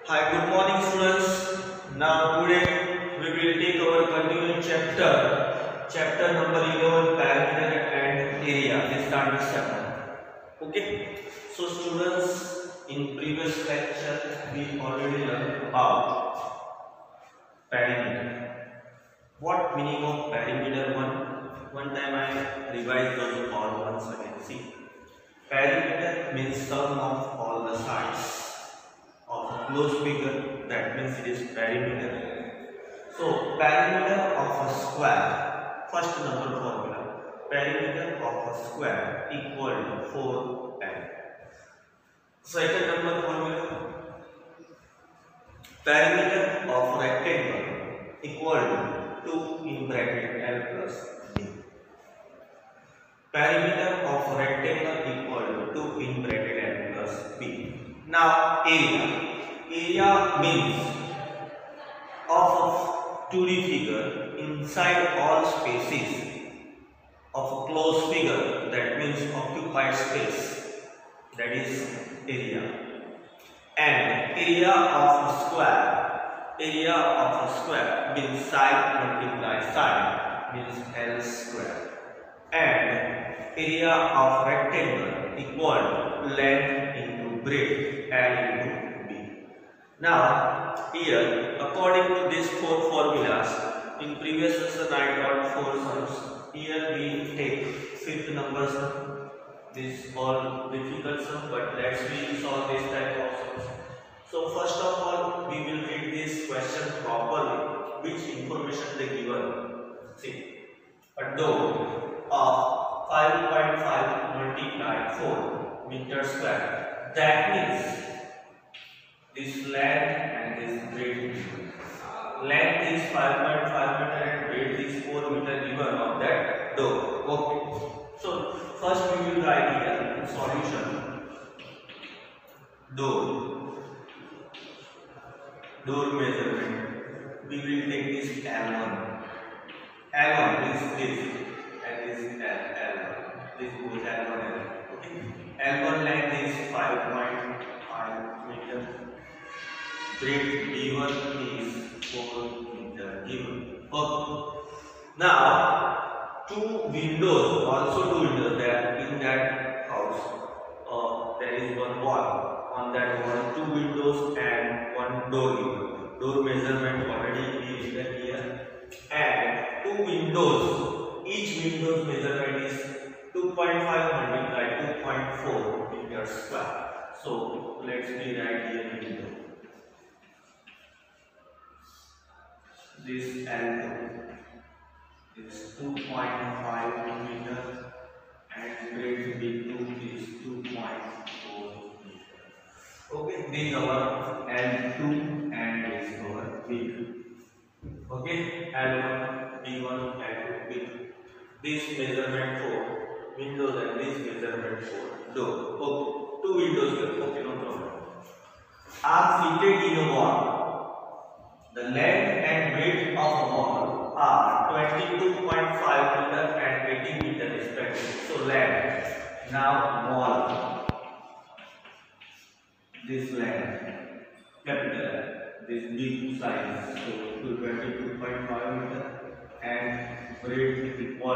Hi, good morning students. Now today we will take our continuing chapter number 11, perimeter and area. Let's start this chapter. Okay. So students, in previous lecture we already learned about perimeter. What meaning of perimeter? One time I revised those all once again. See, perimeter means sum of all the sides of a closed figure. That means it is perimeter. So perimeter of a square, first number formula, perimeter of a square equal to 4l. Second number formula, perimeter of rectangle equal to 2 in bracket l plus b. Perimeter of rectangle equal to 2 in bracket l plus b. Now area means of a 2D figure inside all spaces of a closed figure, that means occupied space, that is area. And area of a square means side multiply side, means L square. And area of rectangle equal length into breadth, L into B. Now here, according to these four formulas, in previous lesson I taught 4 sums. Here we take fifth number sum. This all difficult sum, but let's solve this type of sums. So first of all, we will read this question properly. Which information they given? See, a door of 5.5 multiplied 4 meter square. That means this length and this breadth. Length is 5.5 meter and breadth is 4 meter given of that door. Okay. So first we will write here solution. Door measurement. We will take this L1. L1 is this and this L1. This goes L1. Okay. L1 length is 5.5 meter. Breadth B1 is 4 meter given. Okay. Now, two windows there in that house. There is one wall. On that wall, 2 windows and 1 door given. Door measurement already is written here. And 2 windows. Each window's measurement is 2.5 multiplied 2.4 meter square. So let's rewrite here window. This L2 is 2.5 meter and breadth B2 is 2.4 meter. Okay, this is our L2 and this is our B2. Okay, L1, B1, L2, B2. This measurement for windows and this measurement for door. Okay, 2 windows here. Okay, no problem. Are fitted in a wall. The length and breadth of a wall are 22.5 meter and 18 meter respectively. So length. Now wall. This length, capital, this big size. So 22.5 meter and breadth equal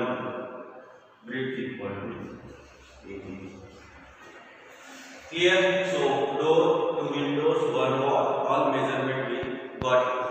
to 18. Clear? So door, 2 windows, 1 wall. All measurement we got it.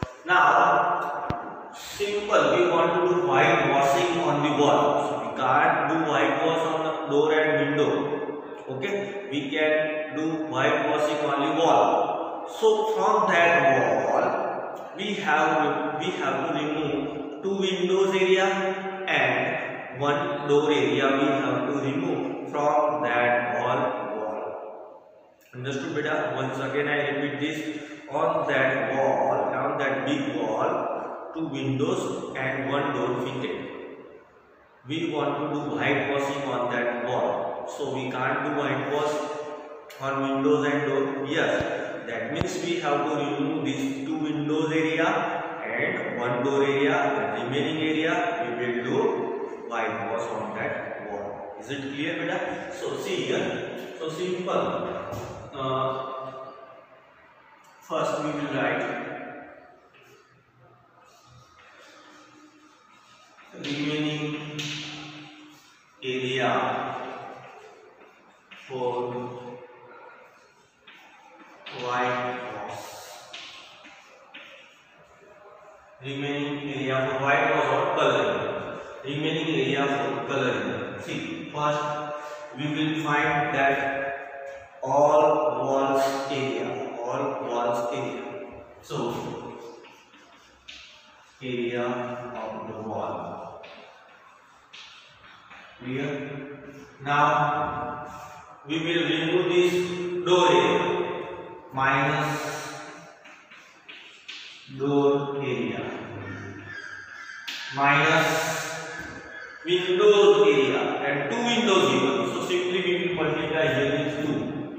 Now, simple, we want to do whitewashing on the wall. So we can't do whitewash on the door and window. Okay, we can do whitewashing on the wall. So from that wall, we have to remove 2 windows area and 1 door area. We have to remove from that wall. Understood, beta? Once again I repeat this. On that wall, on that big wall, 2 windows and 1 door fitted. We want to do whitewashing on that wall. So we can't do whitewash on windows and door. Yes, that means we have to remove this 2 windows area and 1 door area. The remaining area we will do whitewash on that wall. Is it clear, beta? So see here. So simple. First we will write remaining area for whitewash. Remaining area for whitewash or coloring. Remaining area for coloring. See, first we will find that all walls area. So area of the wall. Clear? Now we will remove this door area minus door area minus windows area and 2 windows given. So simply we will multiply here with 2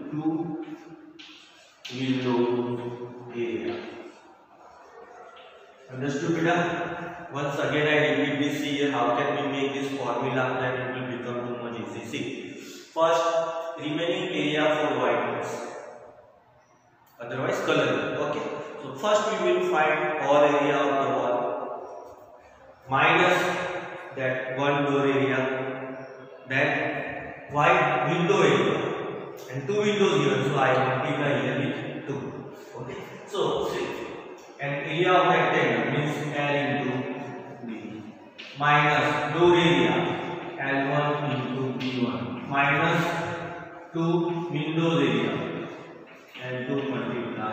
windows area. Understood, beta? Once again I repeat this here. How can we make this formula that it will become too much easy? See, first remaining area for whitewash, otherwise coloring. Okay. So first we will find all area of the wall minus that one door area, then white window area and 2 windows here. So I multiply here with 2. Okay. So see, an area of rectangle means L into B minus door area L1 into B1 minus 2 windows area L2 multiply.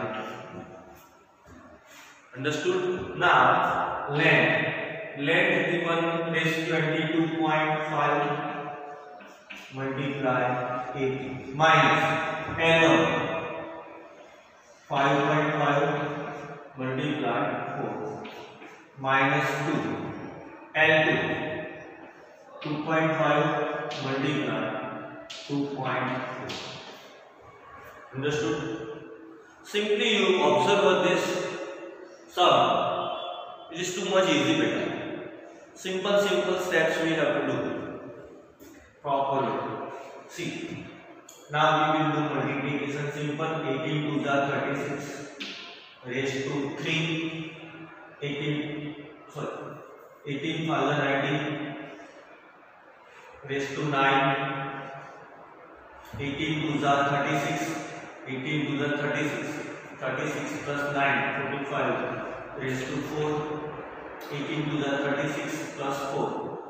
Understood? Now length given is 22.5 multiply 80 minus L1 5.5 multiply 4 minus 2 L2 2.5 multiply 2.4. Understood? Simply you observe this sum. It is too much easy, better. Simple steps we have to do properly. See, now we will do multiplication. Simple. 18 to the 36 raised to 3. 18 5 90 raised to 9. 18 to the 36. 18 to the 36. 36 plus 9 45 raised to 4. 18 to the 36 plus 4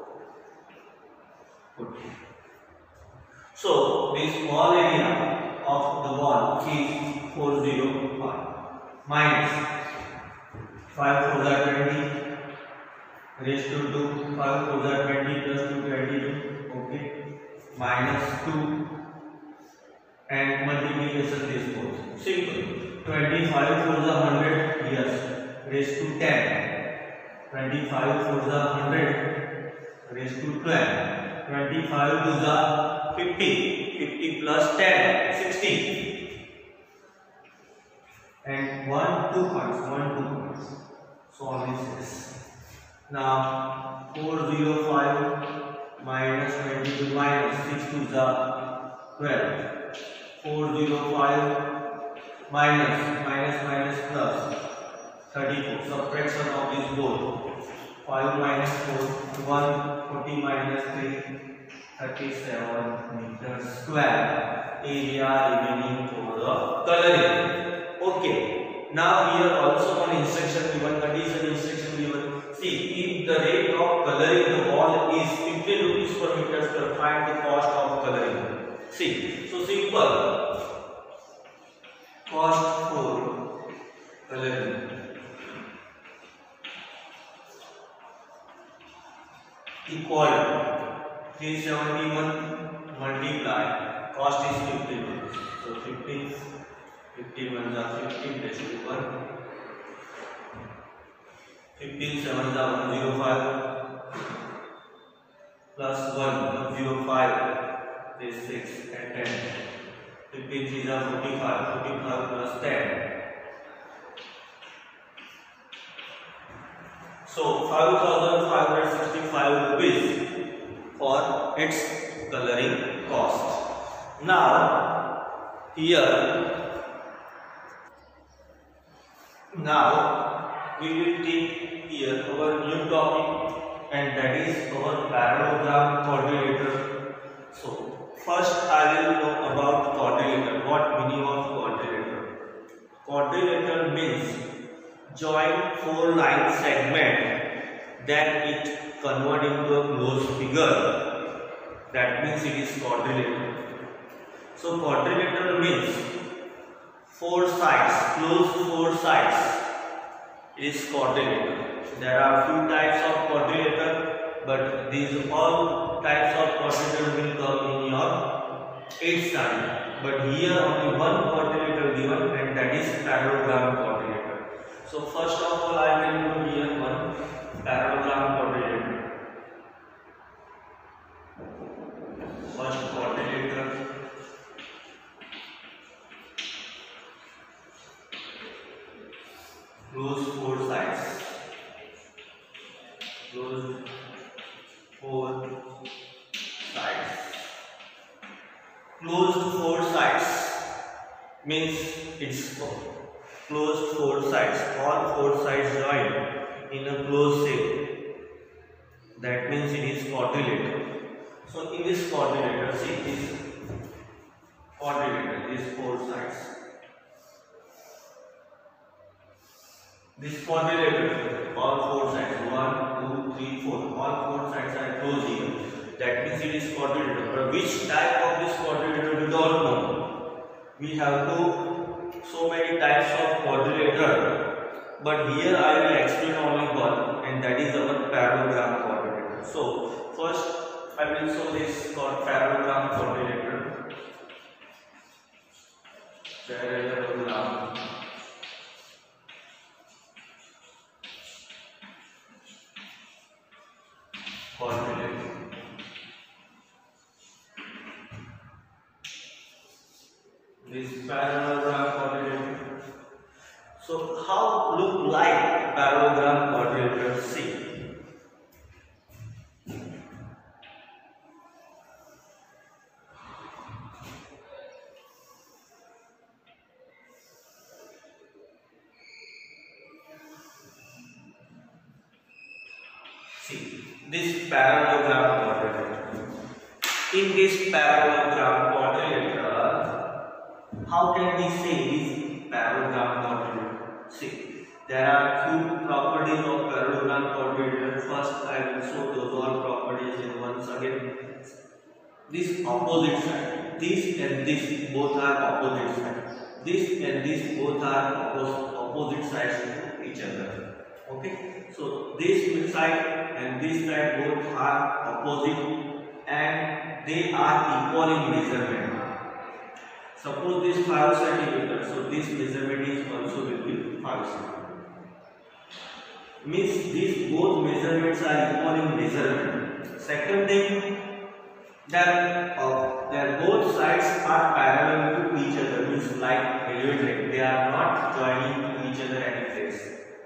40. So this wall area of the wall is 405 minus 5 4 20 raised to 2. 5 4 20 plus 2 22. Okay, minus 2 and multiplication this both. Simple. 25 for the 100, yes, raised to 10. 25 for the 100 raised to 12. 25 to the 50. 50 plus 10, 60. And 2 points. So on this. Now 405 minus 22 minus 6 to the 12. 405 minus plus 34. Subtraction of this both. 5 minus 4 1. 40 minus 3 37 meters square. Area remaining for the coloring. Okay. Now here also one instruction given, condition instruction given. See, if the rate of coloring the wall is 50 rupees per meter square, find the cost of coloring. See, so simple. Cost for coloring equal 371 multiply cost is 50 rupees. So 51 is 15 raised to 1. 15 7 is 105 plus 105 is 6 and 10. 15 3 is 45 plus 10. So 5,565 rupees for its coloring cost. Now here Now we will take here our new topic, and that is our parallelogram quadrilateral. So first I will know about quadrilateral. What meaning of quadrilateral? Quadrilateral means join four line segment, then it convert into a closed figure. That means it is quadrilateral. So quadrilateral means four sides, closed four sides. It is quadrilateral. There are few types of quadrilateral, but these all types of quadrilateral will come in your 8th standard. But here only one quadrilateral given, and that is parallelogram quadrilateral. So first of all, I will do here one parallelogram quadrilateral. First quadrilateral. Close four sides. Close four sides. Closed four sides means it's closed four sides. All four sides join in a closed shape. That means it is quadrilateral. So in this quadrilateral, see this quadrilateral is four sides. This quadrilateral, all four sides, 1, 2, 3, 4, all four sides are closed here. That means it is quadrilateral. But which type of this quadrilateral we don't know. We have so many types of quadrilateral. But here I will explain only one, and that is our parallelogram quadrilateral. So first I will show this parallelogram quadrilateral. Parallelogram. This parallelogram quadrilateral. So how look like parallelogram quadrilateral? See. See this parallelogram quadrilateral. In this parallelogram quadrilateral, how can we say this parallelogram quadrilateral? See, there are few properties of parallelogram quadrilateral. First, I will show those all properties in once again. This opposite side, this and this both are opposite sides. This and this both are opposite sides to each other. Okay, so this side and this side both are opposite, and they are equal in measurement. Suppose this 5 cm, so this measurement is also will be 5 cm. Means these both measurements are equal in measurement. Second thing, that both sides are parallel to each other. Means like railway, they are not joining to each other any place.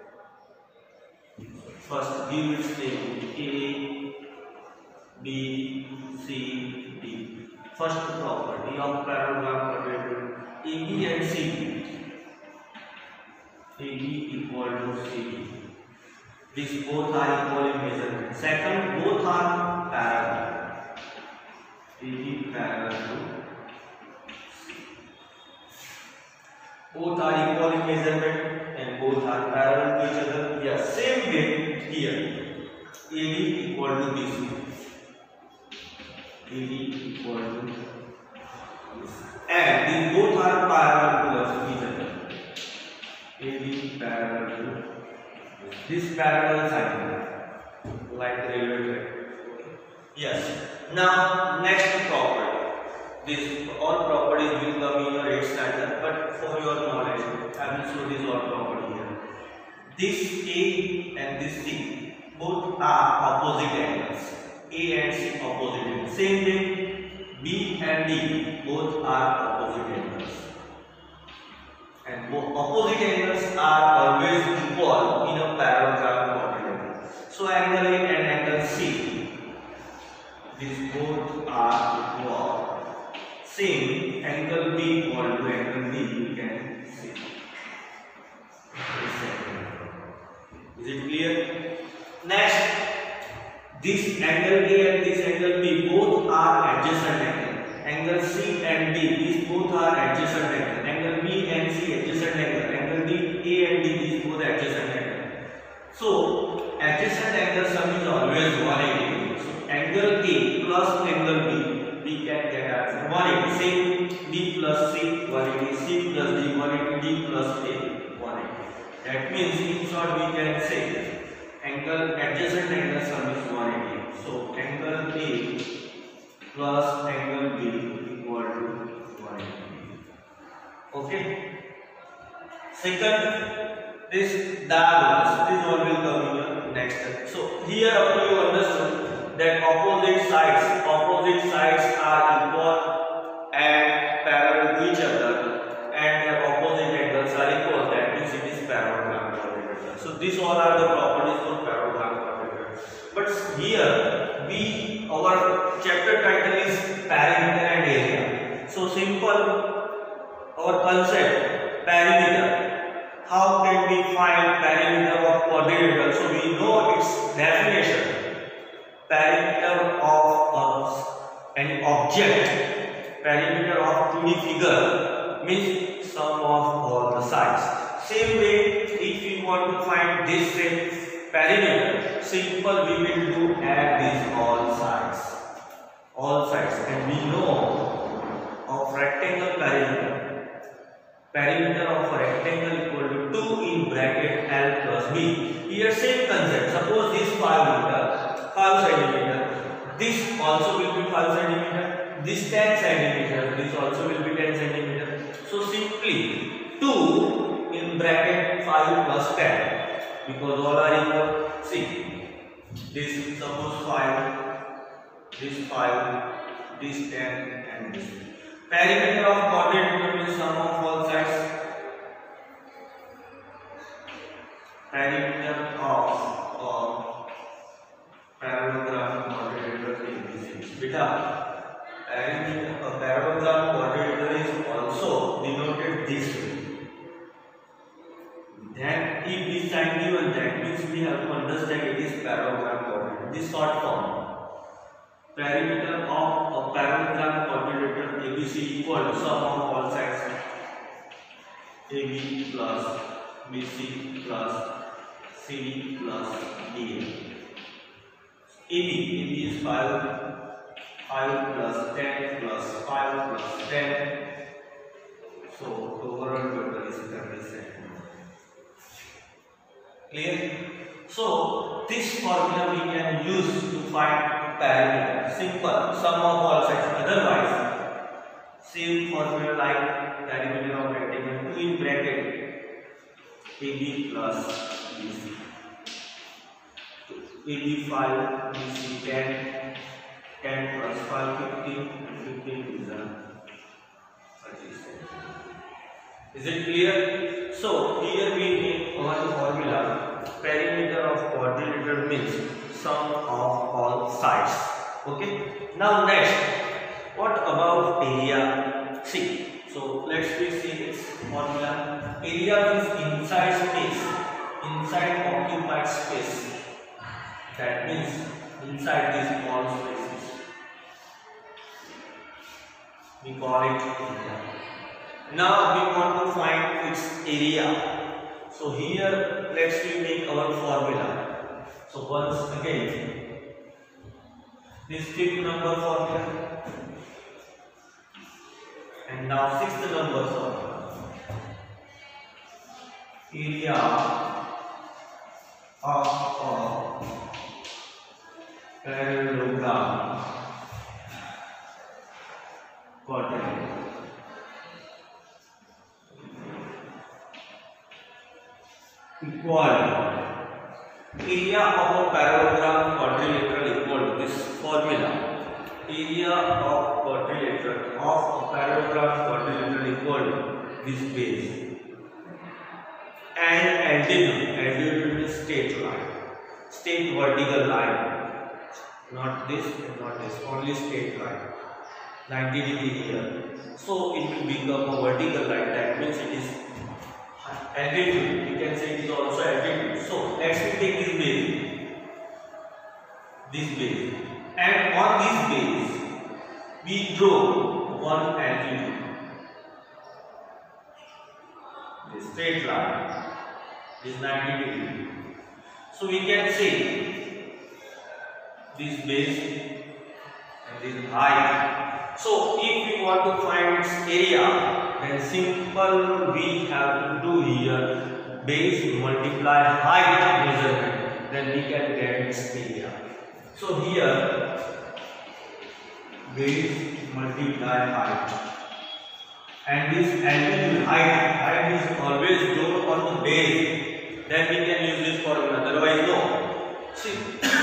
First, we will take A, B, C, D. First property of parallelogram quadrilateral, AB and CD. AB equal to CD. These both are equal in measurement. Second, both are parallel. AB parallel to C. Both are equal in measurement and both are parallel to each other. Yes, same way here. AB equal to BC. AB equal to this. And these both are parallel to each other. AB parallel to this parallel side, like railway track. Yes. Now next property. These all properties will come in your 8th standard, but for your knowledge, I will show this all property here. This A and this C both are opposite angles. A and C opposite angles. Same thing, B and D both are opposite angles. And both opposite angles are always equal in a parallelogram quadrilateral. So angle A and angle C, these both are equal. Same, angle B equal to angle D, you can see. this angle A and this angle B both are adjacent angle. Angle C and D, these both are adjacent angle. Angle B and C adjacent angle. Angle D, A and D, these both adjacent angle. So adjacent angle sum is always 180 degrees. So angle A plus angle B, we can get as 180. Same B plus C 180, C plus D 180, D plus A 180. That means in short we can say angle adjacent angle sum is 180. So angle A plus angle B equal to 180. Okay. Second, this diagonals. This one will come in the next step. So here after you understood that opposite sides are equal and parallel to each other, and their opposite angles are equal. That means it is parallelogram quadrilateral. So these all are the properties for parallelogram quadrilateral. But here our chapter title is perimeter and area. So simple, our concept perimeter. How can we find perimeter of quadrilateral? So we know its definition. Perimeter of an object, perimeter of 2D figure means sum of all the sides. Same way, if we want to find this same perimeter, simple we will do add these all sides, and we know of rectangle perimeter. Perimeter of a rectangle equal to 2 in bracket L plus B. Here same concept. Suppose this 5 centimeter. This also will be 5 centimeter. This 10 centimeter. This also will be 10 centimeter. So simply 2 in bracket 5 plus 10, because all are equal. See, this suppose 5, this 5, this 10 and this. Perimeter of quadrilateral means sum of all sides. Perimeter of parallelogram quadrilateral ABC. Beta, parallelogram quadrilateral is also denoted this way. Then if this sign given, that means we have to understand it is parallelogram quadrilateral. This short form. Perimeter of a parallelogram quadrilateral ABC equal to sum of all sides AB plus BC plus CD plus DA. AB is 5 plus 10 plus 5 plus 10. So overall total is 37. Clear? So this formula we can use to find perimeter. Simple, sum of all sides. Otherwise, same formula like perimeter of rectangle, 2 in bracket AB plus BC. AB 5, BC 10, 10 plus 5, 15, and 15 is 37. Is it clear? So here we need one formula. Perimeter of quadrilateral means sum of all sides. Okay. Now next, what about area? See. So let's see its formula. Area means inside space, inside occupied space. That means inside these small spaces. We call it area. Now we want to find its area. So here let's make our formula. So once again, this 5th number formula, and now 6th number formula. Area of a parallelogram quadrilateral. Equal area of a parallelogram quadrilateral equal to this formula. Area of parallelogram quadrilateral equal to this base. And altitude is straight line, straight vertical line, not this and not this, only straight line, 90 degree here. So it will become a vertical line. That means it is altitude. We can say it is also altitude. So let's take this base. this base, and on this base we draw one altitude, the straight line is 90 degree. So we can say this base and this height. So if we want to find its area, then simple we have to do here base multiply height measurement, then we can get its area. So here base multiply height, and this altitude height is always drawn on the base, then we can use this formula, otherwise no. See,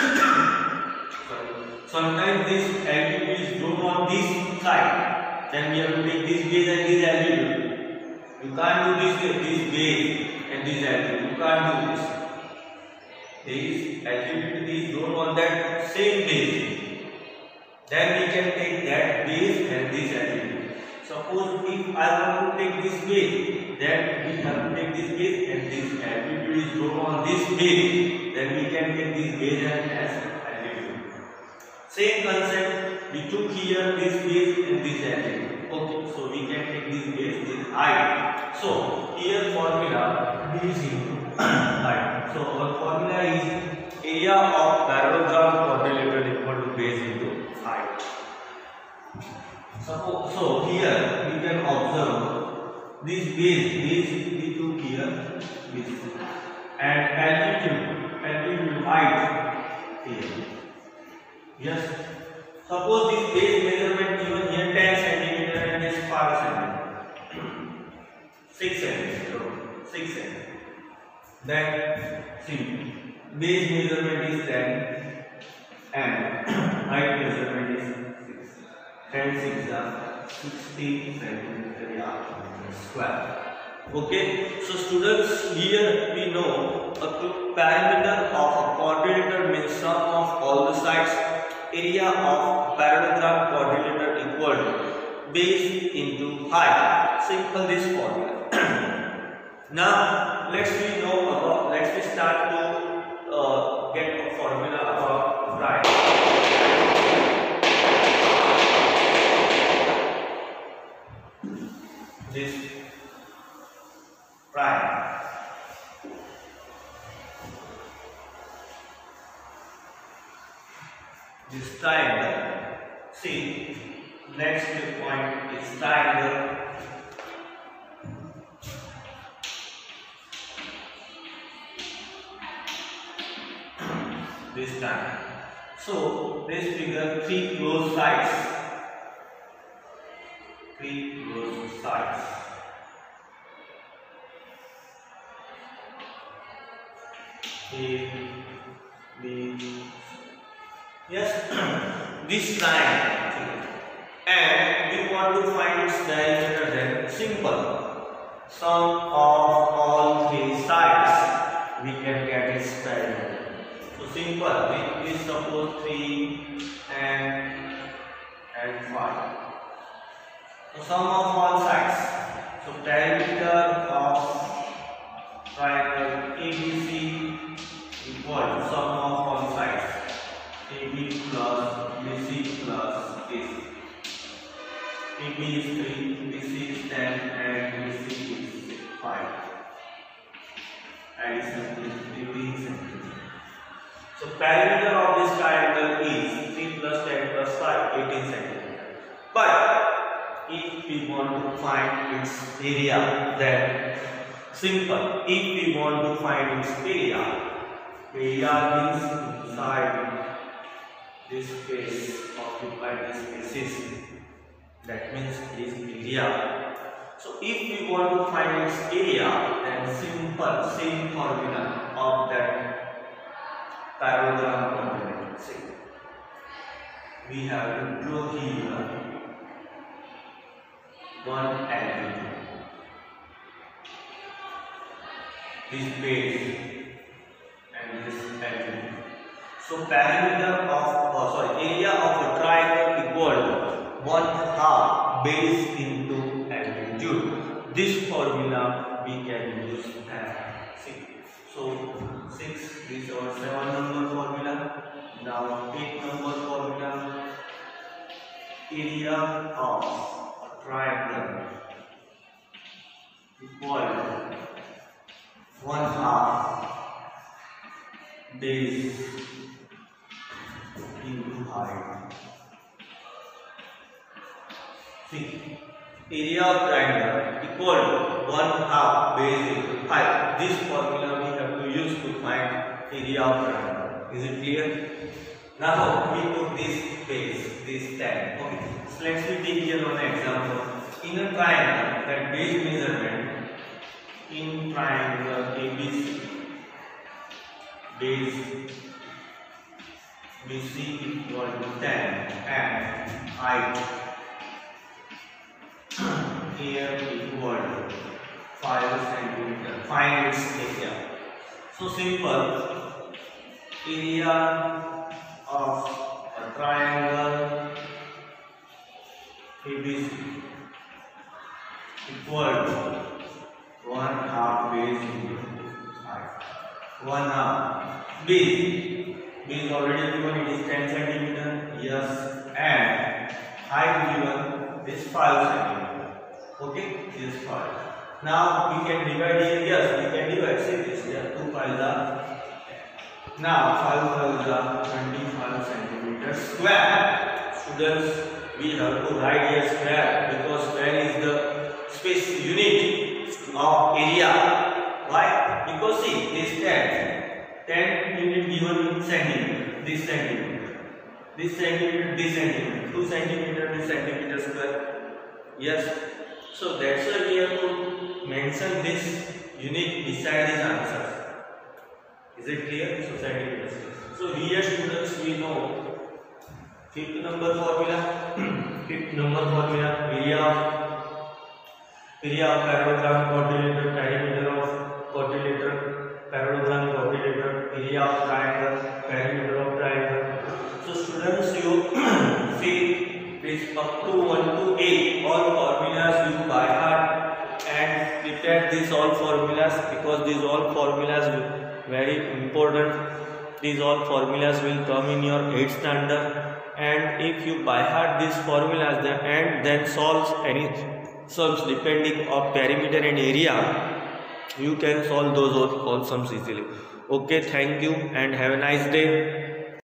sometimes this altitude is drawn on this side, then we have to take this base and this altitude. You can't do this base and this altitude, you can't do this. This altitude is drawn on that same base, then we can take that base and this altitude. Suppose if I want to take this base, then we have to take this base and this altitude is drawn on this base, then we can take this base and as altitude. Same concept, we took here this base and this altitude. Okay, so we can take this base, this height. So here formula base into height. So our formula is area of parallelogram quadrilateral equal to base into height. So here we can observe this base we took here, this, and altitude height here. Yes. Suppose this base measurement given here 10 centimeter and this 5 centimeter, 6 centimeter, 6 centimeter. Then see, base measurement is 10 and height measurement is 6. 10 6 are 60 centimeter square. Okay, so students, here we know a parameter of a quadrilateral means sum of all the sides. Area of parallelogram quadrilateral equal to base into height. Simple this formula. Now let's start to get a formula about triangle. This triangle. This triangle. See, next point is triangle. This triangle. So this figure 3 closed sides. 3 closed sides. A, B. Yes, this triangle, and we want to find its diameter. Then simple, sum of all 3 sides we can get its diameter. So simple, we suppose 3 and 5. So sum of all sides. So diameter of triangle ABC equal to sum of all sides. AB plus BC plus AC. AB is 3, BC is 10 and BC is 5. Addition is 18 centimeters. So perimeter of this triangle is 3 plus 10 plus 5, 18 centimeters. But if we want to find its area, then simple. If we want to find its area means inside this space, occupy this spaces, that means this area. So if we want to find its area, then simple, same formula of that parallelogram quadrilateral. See, we have to draw here one altitude, this base and this altitude. So perimeter of area of a triangle equal 1/2 base into altitude. This formula we can use as 6. So 6 is our 7 number formula. Now 8 number formula, area of a triangle equal 1/2 base into height. See, area of triangle equal to 1/2 base into height. This formula we have to use to find area of triangle. Is it clear? Now we put this base, this tan. Okay. So let's take here one example. In a triangle, that base measurement in triangle ABC, base BC equal to 10 and height here equal to 5 cm. Find its area. So simple. Area of a triangle ABC equal to 1/2 base into height. 1/2 base. Base already given, it is 10 cm. Yes, and height given is 5 cm. Okay, this is 5. Now we can divide here. Yes, we can divide. See this here. 2 5s are. Now 5 5s are 25 cm square. Students, we have to write here square because square is the space unit of area. Why? Because see this 10 unit given in centimeter. This centimeter. This centimeter. This centimeter. 2 centimeter. This centimeter square. Yes. So that's why we have to mention this unit beside this answer. Is it clear? So centimeter square. So here students we know fifth number formula. Fifth number formula, area of parallelogram quadrilateral, perimeter of quadrilateral, parallelogram quadrilateral, area of triangle, perimeter of triangle. So students, you see this up to 1 to 8 all formulas you by heart and prepare these all formulas because these all formulas very important. These all formulas will come in your 8th standard, and if you by heart these formulas then solves any sums depending on perimeter and area, you can solve those all sums easily. Okay, thank you and have a nice day.